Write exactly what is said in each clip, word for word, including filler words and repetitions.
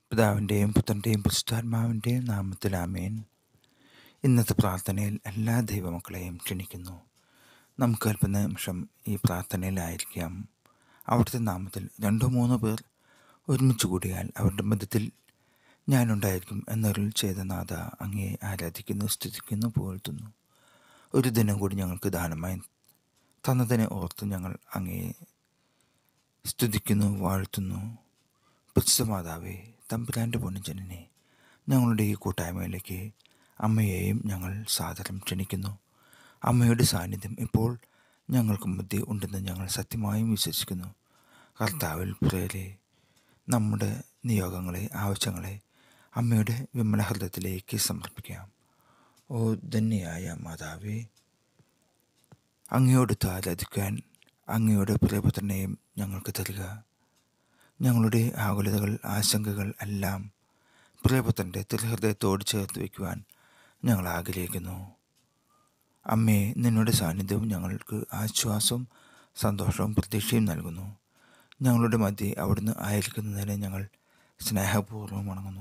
പിതാവിൻ്റെയും പുത്രൻ്റെയും പരിശുദ്ധാത്മാവിൻ്റെയും നാമത്തിൽ ആമേൻ. ഇന്നത്തെ പ്രാർത്ഥനയിൽ എല്ലാ ദൈവമക്കളെയും ക്ഷണിക്കുന്നു. നമുക്ക് അല്പനിമിഷം ഈ പ്രാർത്ഥനയിലായിരിക്കാം. അവിടുത്തെ നാമത്തിൽ രണ്ടോ മൂന്നോ പേർ ഒരുമിച്ച് കൂടിയാൽ അവരുടെ മധ്യത്തിൽ ഞാനുണ്ടായിരിക്കും എന്നരുൾ ചെയ്ത നാഥ, അങ്ങയെ ആരാധിക്കുന്നു, സ്തുതിക്കുന്നു, പുകഴ്ത്തുന്നു. ഒരു ദിനം കൂടി ഞങ്ങൾക്ക് ദാനമായി തന്നതിനെ ഓർത്ത് ഞങ്ങൾ അങ്ങയെ സ്തുതിക്കുന്നു, വാഴ്ത്തുന്നു. പരിശുദ്ധ മാതാവേ, തമ്പുരാൻ്റെ പൊന്നുജനനെ, ഞങ്ങളുടെ ഈ കൂട്ടായ്മയിലേക്ക് അമ്മയെയും ഞങ്ങൾ സാദരം ക്ഷണിക്കുന്നു. അമ്മയുടെ സാന്നിധ്യം ഇപ്പോൾ ഞങ്ങൾക്ക് മധ്യേ ഉണ്ടെന്ന് ഞങ്ങൾ സത്യമായും വിശ്വസിക്കുന്നു. കർത്താവിൽ പ്രിയരെ, നമ്മുടെ നിയോഗങ്ങളെ, ആവശ്യങ്ങളെ അമ്മയുടെ വിമല ഹൃദയത്തിലേക്ക് സമർപ്പിക്കാം. ഓ ധന്യയായ മാതാവേ, അങ്ങയോട് ആരാധിക്കാൻ അങ്ങയുടെ പ്രിയപുത്രനെയും ഞങ്ങൾക്ക് തരിക. ഞങ്ങളുടെ ആകുലതകൾ, ആശങ്കകൾ എല്ലാം പ്രിയപുത്രൻ്റെ തിരുഹൃദയത്തോട് ചേർത്ത് വയ്ക്കുവാൻ ഞങ്ങൾ ആഗ്രഹിക്കുന്നു. അമ്മേ, നിന്നോട് സാന്നിധ്യവും ഞങ്ങൾക്ക് ആശ്വാസവും സന്തോഷവും പ്രതീക്ഷയും നൽകുന്നു. ഞങ്ങളുടെ മധ്യേ അവിടുന്ന് ആയിരിക്കുന്നതിനെ ഞങ്ങൾ സ്നേഹപൂർവ്വം വണങ്ങുന്നു.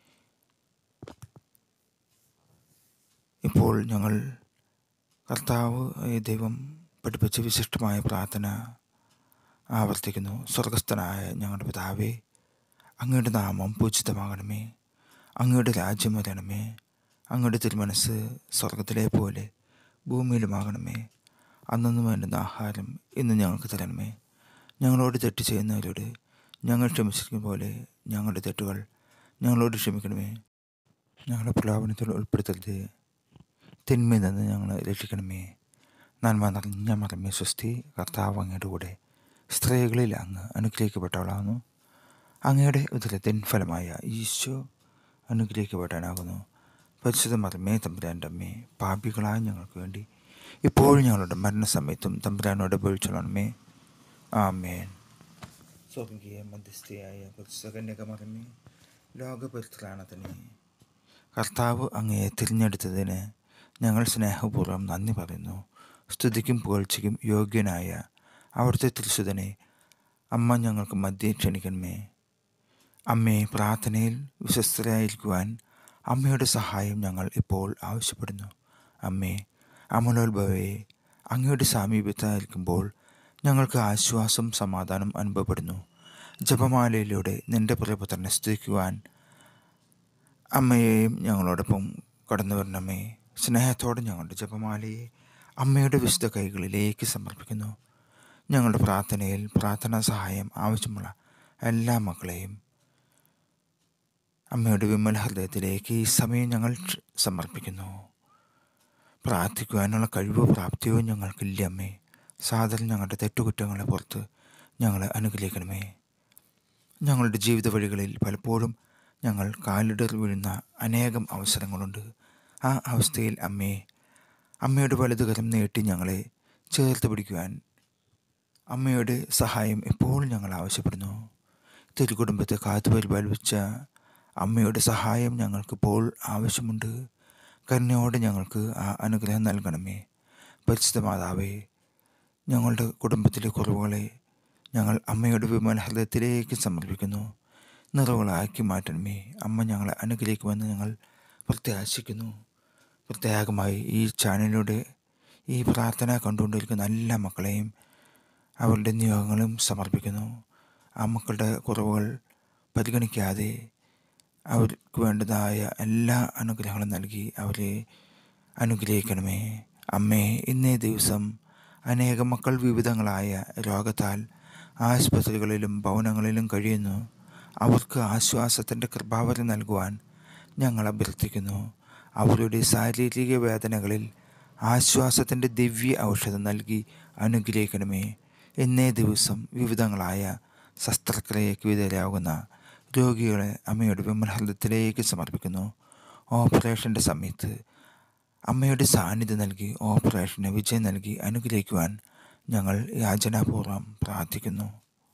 ഇപ്പോൾ ഞങ്ങൾ കർത്താവ് ദൈവം പഠിപ്പിച്ച വിശിഷ്ടമായ പ്രാർത്ഥന ആവർത്തിക്കുന്നു. സ്വർഗസ്ഥനായ ഞങ്ങളുടെ പിതാവേ, അങ്ങയുടെ നാമം പൂജിതമാകണമേ. അങ്ങയുടെ രാജ്യം വരണമേ. അങ്ങയുടെ തിരുമനസ് സ്വർഗത്തിലെ പോലെ ഭൂമിയിലുമാകണമേ. അന്നു വേണ്ടുന്ന ആഹാരം ഇന്ന് ഞങ്ങൾക്ക് തരണമേ. ഞങ്ങളോട് തെറ്റ് ചെയ്യുന്നവരോട് ഞങ്ങൾ ക്ഷമിച്ചിരിക്കുന്ന പോലെ ഞങ്ങളുടെ തെറ്റുകൾ ഞങ്ങളോട് ക്ഷമിക്കണമേ. ഞങ്ങളുടെ പ്രലോഭനത്തിൽ ഉൾപ്പെടുത്തരുത്, തിന്മയിൽ നിന്ന് ഞങ്ങളെ രക്ഷിക്കണമേ. നന്മ നിറഞ്ഞ മറമേ സ്വസ്തി, കർത്താവ് അങ്ങയുടെ കൂടെ സ്ത്രീകളിൽ അങ്ങ് അനുഗ്രഹിക്കപ്പെട്ടവളാകുന്നു. അങ്ങയുടെ ഉദരത്തിൻ ഫലമായ ഈശോ അനുഗ്രഹിക്കപ്പെടാനാകുന്നു. പരിശുദ്ധ മറമേ തമ്പുരാൻ്റെ അമ്മേ, പാപികളായ ഞങ്ങൾക്ക് വേണ്ടി ഇപ്പോഴും ഞങ്ങളുടെ മരണസമയത്തും തമ്പുരാനോട് അപേക്ഷിച്ചോളണമേ. ആമേൻ. സ്വർഗീയ മധ്യസ്ഥയായ പരിശുദ്ധ കന്യകമറിയമേ, ലോകപരിത്രാണത്തിന് കർത്താവ് അങ്ങയെ തിരഞ്ഞെടുത്തതിന് ഞങ്ങൾ സ്നേഹപൂർവ്വം നന്ദി പറയുന്നു. സ്തുതിക്കും പുകഴ്ചയ്ക്കും യോഗ്യനായ അവിടുത്തെ തിരുസുതനെ അമ്മ ഞങ്ങൾക്ക് മധ്യേ ക്ഷണിക്കണമേ. അമ്മേ, പ്രാർത്ഥനയിൽ വിശ്വസ്തരായിരിക്കുവാൻ അമ്മയുടെ സഹായം ഞങ്ങൾ ഇപ്പോൾ ആവശ്യപ്പെടുന്നു. അമ്മേ, അമലോത്ഭവയെ, അങ്ങയുടെ സാമീപ്യത്തായിരിക്കുമ്പോൾ ഞങ്ങൾക്ക് ആശ്വാസം, സമാധാനം അനുഭവപ്പെടുന്നു. ജപമാലയിലൂടെ നിൻ്റെ പ്രിയപുത്രനെ സ്തുതിക്കുവാൻ അമ്മയെയും ഞങ്ങളോടൊപ്പം കടന്നു വരണമേ. സ്നേഹത്തോടെ ഞങ്ങളുടെ ജപമാലയെ അമ്മയുടെ വിശുദ്ധ കൈകളിലേക്ക് സമർപ്പിക്കുന്നു. ഞങ്ങളുടെ പ്രാർത്ഥനയിൽ പ്രാർത്ഥനാ സഹായം ആവശ്യമുള്ള എല്ലാ മക്കളെയും അമ്മയുടെ വിമല ഹൃദയത്തിലേക്ക് ഈ സമയം ഞങ്ങൾ സമർപ്പിക്കുന്നു. പ്രാർത്ഥിക്കുവാനുള്ള കഴിവോ പ്രാപ്തിയോ ഞങ്ങൾക്കില്ല അമ്മേ. സാധാരണ ഞങ്ങളുടെ തെറ്റുകുറ്റങ്ങളെ പുറത്ത് ഞങ്ങളെ അനുഗ്രഹിക്കണമേ. ഞങ്ങളുടെ ജീവിത വഴികളിൽ പലപ്പോഴും ഞങ്ങൾ കാലിടർ വീഴുന്ന അനേകം അവസരങ്ങളുണ്ട്. ആ അവസ്ഥയിൽ അമ്മേ, അമ്മയുടെ വലതുകരം നീട്ടി ഞങ്ങളെ ചേർത്ത് പിടിക്കുവാൻ അമ്മയുടെ സഹായം എപ്പോഴും ഞങ്ങൾ ആവശ്യപ്പെടുന്നു. തിരുകുടുംബത്തെ കാത്തുപരിപാലിച്ച അമ്മയുടെ സഹായം ഞങ്ങൾക്കിപ്പോൾ ആവശ്യമുണ്ട്. കരുണയോടെ ഞങ്ങൾക്ക് ആ അനുഗ്രഹം നൽകണമേ. പരിശുദ്ധ മാതാവേ, ഞങ്ങളുടെ കുടുംബത്തിലെ കുറവുകളെ ഞങ്ങൾ അമ്മയുടെ വിമല ഹൃദയത്തിലേക്ക് സമർപ്പിക്കുന്നു. നിറവുകളാക്കി മാറ്റണമേ. അമ്മ ഞങ്ങളെ അനുഗ്രഹിക്കുമെന്ന് ഞങ്ങൾ പ്രത്യാശിക്കുന്നു. പ്രത്യേകമായി ഈ ചാനലിലൂടെ ഈ പ്രാർത്ഥന കണ്ടുകൊണ്ടിരിക്കുന്ന എല്ലാ മക്കളെയും അവരുടെ നിയോഗങ്ങളും സമർപ്പിക്കുന്നു. ആ മക്കളുടെ കുറവുകൾ പരിഗണിക്കാതെ അവർക്ക് വേണ്ടതായ എല്ലാ അനുഗ്രഹങ്ങളും നൽകി അവരെ അനുഗ്രഹിക്കണമേ. അമ്മേ, ഇന്നേ ദിവസം അനേകം മക്കൾ വിവിധങ്ങളായ രോഗത്താൽ ആശുപത്രികളിലും ഭവനങ്ങളിലും കഴിയുന്നു. അവർക്ക് ആശ്വാസത്തിൻ്റെ കൃപാവരം നൽകുവാൻ ഞങ്ങൾ അഭ്യർത്ഥിക്കുന്നു. അവരുടെ ശാരീരിക വേദനകളിൽ ആശ്വാസത്തിൻ്റെ ദിവ്യ ഔഷധം നൽകി അനുഗ്രഹിക്കണമേ. ഇന്നേ ദിവസം വിവിധങ്ങളായ ശസ്ത്രക്രിയയ്ക്ക് വിധേയരാകുന്ന രോഗികളെ അമ്മയുടെ വിമല ഹൃദയത്തിലേക്ക് സമർപ്പിക്കുന്നു. ഓപ്പറേഷൻ്റെ സമയത്ത് അമ്മയുടെ സാന്നിധ്യം നൽകി ഓപ്പറേഷന് വിജയം നൽകി അനുഗ്രഹിക്കുവാൻ ഞങ്ങൾ യാചനാപൂർവ്വം പ്രാർത്ഥിക്കുന്നു.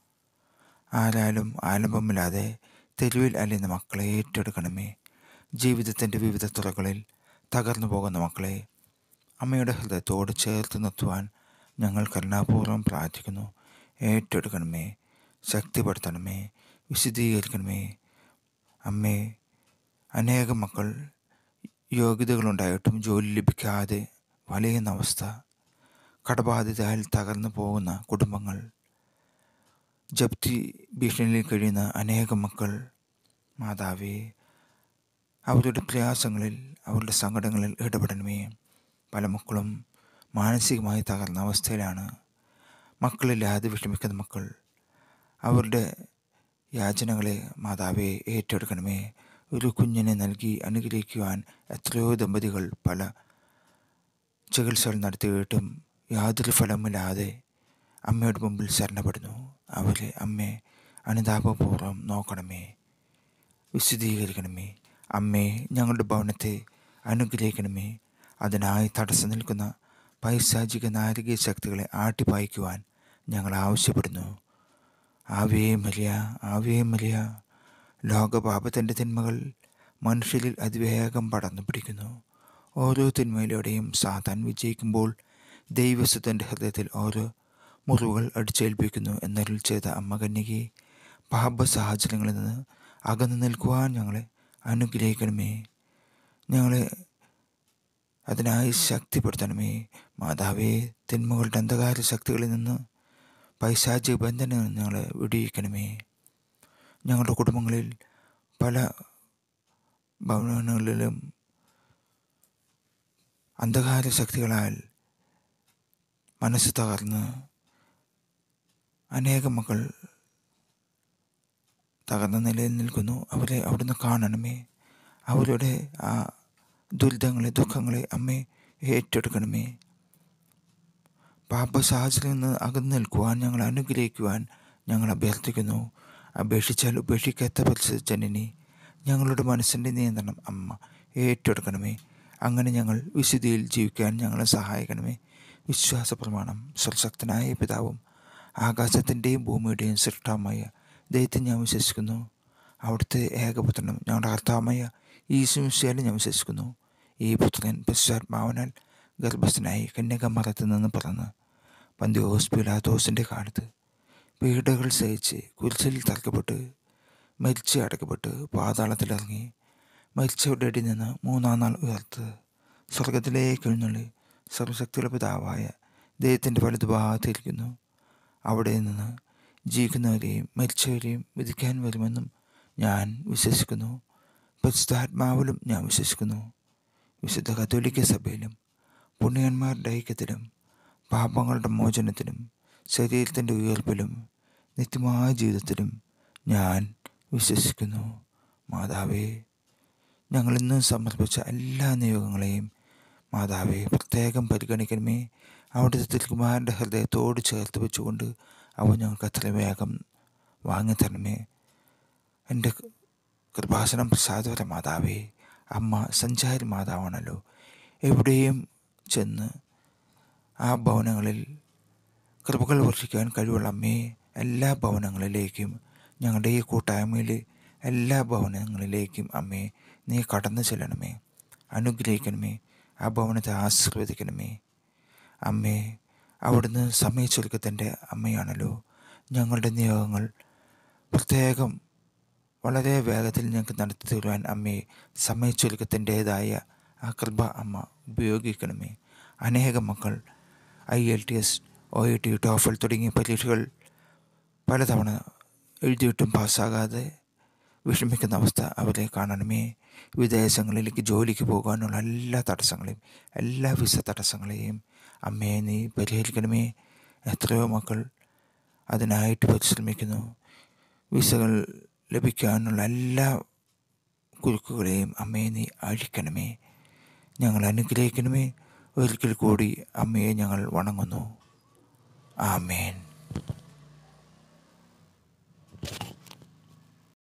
ആരാലും ആലംബമില്ലാതെ തെരുവിൽ അലയുന്ന മക്കളെ ഏറ്റെടുക്കണമേ. ജീവിതത്തിൻ്റെ വിവിധ തുറകളിൽ തകർന്നു പോകുന്ന മക്കളെ അമ്മയുടെ ഹൃദയത്തോട് ചേർത്ത് നിർത്തുവാൻ ഞങ്ങൾ കരുണാപൂർവ്വം പ്രാർത്ഥിക്കുന്നു. ഏറ്റെടുക്കണമേ, ശക്തിപ്പെടുത്തണമേ, വിശദീകരിക്കണമേ. അമ്മേ, അനേകം മക്കൾ യോഗ്യതകളുണ്ടായിട്ടും ജോലി ലഭിക്കാതെ വലയുന്ന അവസ്ഥ, കടബാധിതയാൽ തകർന്നു പോകുന്ന കുടുംബങ്ങൾ, ജപ്തി ഭീഷണിയിൽ കഴിയുന്ന അനേകം മക്കൾ, മാതാവേ, അവരുടെ പ്രയാസങ്ങളിൽ, അവരുടെ സങ്കടങ്ങളിൽ ഇടപെടണമേ. പല മക്കളും മാനസികമായി തകർന്ന അവസ്ഥയിലാണ്. മക്കളില്ലാതെ വിഷമിക്കുന്ന മക്കൾ, അവരുടെ യാചനകളെ മാതാവേ ഏറ്റെടുക്കണമേ. ഒരു കുഞ്ഞിനെ നൽകി അനുഗ്രഹിക്കുവാൻ എത്രയോ ദമ്പതികൾ പല ചികിത്സകൾ നടത്തിയിട്ടും യാതൊരു ഫലമില്ലാതെ അമ്മയുടെ മുമ്പിൽ ശരണപ്പെടുന്നു. അവരെ അമ്മേ അനുതാപപൂർവ്വം നോക്കണമേ, വിശദീകരിക്കണമേ. അമ്മേ, ഞങ്ങളുടെ ഭവനത്തെ അനുഗ്രഹിക്കണമേ. അതിനായി തടസ്സം നിൽക്കുന്ന പൈശാചിക നാരകീയ ശക്തികളെ ആട്ടിപ്പായിക്കുവാൻ ഞങ്ങൾ ആവശ്യപ്പെടുന്നു. Ave Maria, Ave Maria. ലോകപാപത്തിൻ്റെ തിന്മകൾ മനുഷ്യരിൽ അതിവേഗം പടർന്നു പിടിക്കുന്നു. ഓരോ തിന്മയിലൂടെയും സാത്താൻ വിജയിക്കുമ്പോൾ ദൈവസുതൻ്റെ ഹൃദയത്തിൽ ഓരോ മുറിവുകൾ അടിച്ചേൽപ്പിക്കുന്നു. എന്നരുൾ ചെയ്ത അമ്മ കന്യകയെ, പാപ സാഹചര്യങ്ങളിൽ നിന്ന് അകന്നു നിൽക്കുവാൻ ഞങ്ങളെ അനുഗ്രഹിക്കണമേ. ഞങ്ങളെ അതിനായി ശക്തിപ്പെടുത്തണമേ. മാതാവേ, തിന്മകളുടെ അന്ധകാര ശക്തികളിൽ നിന്ന്, പൈശാചിക ബന്ധനങ്ങളിൽ ഞങ്ങളെ വിടിയിക്കണമേ. ഞങ്ങളുടെ കുടുംബങ്ങളിൽ പല ഭവനങ്ങളിലും അന്ധകാര ശക്തികളാൽ മനസ്സ് തകർന്ന് അനേകം മക്കൾ തകർന്ന നിലയിൽ നിൽക്കുന്നു. അവരെ അവിടുന്ന് കാണണമേ. അവരുടെ ആ ദുരിതങ്ങളെ, ദുഃഖങ്ങളെ അമ്മേ ഏറ്റെടുക്കണമേ. പാപ സാഹചര്യത്തിൽ നിന്ന് അകന്നു നിൽക്കുവാൻ ഞങ്ങൾ അനുഗ്രഹിക്കുവാൻ ഞങ്ങൾ അഭ്യർത്ഥിക്കുന്നു. അപേക്ഷിച്ചാൽ ഉപേക്ഷിക്കാത്ത പരിശുദ്ധ ജനനി, ഞങ്ങളുടെ മനസ്സിൻ്റെ നിയന്ത്രണം അമ്മ ഏറ്റെടുക്കണമേ. അങ്ങനെ ഞങ്ങൾ വിശുദ്ധിയിൽ ജീവിക്കാൻ ഞങ്ങളെ സഹായിക്കണമേ. വിശ്വാസ പ്രമാണം. സർശക്തനായ പിതാവും ആകാശത്തിൻ്റെയും ഭൂമിയുടെയും സൃഷ്ടാവുമായ ദൈവത്തെ ഞാൻ വിശ്വസിക്കുന്നു. അവിടുത്തെ ഏകപുത്രനും ഞങ്ങളുടെ കർത്താവുമായ യേശുമിശിഹായിലും ഞാൻ വിശ്വസിക്കുന്നു. ഈ പുത്രൻ പരിശുദ്ധാത്മാവിനാൽ ഗർഭസ്ഥനായി കന്യകമറിയത്തിൽ നിന്ന് പിറന്ന് പന്തിയോസ് പീലാത്തോസിൻ്റെ കാലത്ത് പീഡകൾ സഹിച്ച് കുരിശിൽ തറക്കപ്പെട്ട് മരിച്ച് അടക്കപ്പെട്ട് പാതാളത്തിലിറങ്ങി മരിച്ചവരുടെ ഇടയിൽ നിന്ന് മൂന്നാം നാൾ ഉയർത്ത് സ്വർഗത്തിലേക്ക് എഴുന്നള്ളി സർവശക്തിയുള്ള പിതാവായ ദൈവത്തിൻ്റെ വലതുഭാഗത്തിരിക്കുന്നു. അവിടെ നിന്ന് ജീവിക്കുന്നവരെയും മരിച്ചവരെയും വിധിക്കാൻ വരുമെന്നും ഞാൻ വിശ്വസിക്കുന്നു. പരിശുദ്ധാത്മാവിലും ഞാൻ വിശ്വസിക്കുന്നു. വിശുദ്ധ കത്തോലിക്ക സഭയിലും പുണ്യന്മാരുടെ ഐക്യത്തിലും പാപങ്ങളുടെ മോചനത്തിലും ശരീരത്തിൻ്റെ ഉയർപ്പിലും നിത്യമായ ജീവിതത്തിലും ഞാൻ വിശ്വസിക്കുന്നു. മാതാവേ, ഞങ്ങളിന്ന് സമർപ്പിച്ച എല്ലാ നിയോഗങ്ങളെയും മാതാവേ പ്രത്യേകം പരിഗണിക്കണമേ. അവിടുത്തെ തിരുക്കുമാരൻ്റെ ഹൃദയത്തോട് ചേർത്ത് വെച്ചുകൊണ്ട് അവ ഞങ്ങൾക്ക് അത്ര വേഗം വാങ്ങിത്തരണമേ. എൻ്റെ കൃപാസനം പ്രസാദപര മാതാവേ, അമ്മ സഞ്ചാരി മാതാവാണല്ലോ. എവിടെയും ചെന്ന് ആ ഭവനങ്ങളിൽ കൃപകൾ വർഷിക്കാൻ കഴിവുള്ള അമ്മയെ, എല്ലാ ഭവനങ്ങളിലേക്കും, ഞങ്ങളുടെ ഈ കൂട്ടായ്മയിലെ എല്ലാ ഭവനങ്ങളിലേക്കും അമ്മയെ നീ കടന്നു ചെല്ലണമേ, അനുഗ്രഹിക്കണമേ, ആ ഭവനത്തെ ആശീർവദിക്കണമേ. അമ്മേ, അവിടുന്ന് സമയച്ചുരുക്കത്തിൻ്റെ അമ്മയാണല്ലോ. ഞങ്ങളുടെ നിയോഗങ്ങൾ പ്രത്യേകം വളരെ വേഗത്തിൽ ഞങ്ങൾക്ക് നടത്തി തരുവാൻ അമ്മയെ സമയച്ചുരുക്കത്തിൻ്റേതായ ആ കൃപ അമ്മ ഉപയോഗിക്കണമേ. അനേകം മക്കൾ I L T S, O E T, TOEFL തുടങ്ങിയ പരീക്ഷകൾ പലതവണ എഴുതിയിട്ടും പാസ്സാകാതെ വിഷമിക്കുന്ന അവസ്ഥ അവരെ കാണണമേ. വിദേശങ്ങളിലേക്ക് ജോലിക്ക് പോകാനുള്ള എല്ലാ തടസ്സങ്ങളെയും, എല്ലാ വിസ തടസ്സങ്ങളെയും അമ്മയെ നീ പരിഹരിക്കണമേ. എത്രയോ മക്കൾ അതിനായിട്ട് പരിശ്രമിക്കുന്നു. വിസകൾ ലഭിക്കാനുള്ള എല്ലാ കുരുക്കുകളെയും അമ്മയെ നീ അഴിക്കണമേ. ഞങ്ങൾ അനുഗ്രഹിക്കണമേ. ഒരിക്കൽ കൂടി അമ്മയെ ഞങ്ങൾ വണങ്ങുന്നു. ആമേൻ.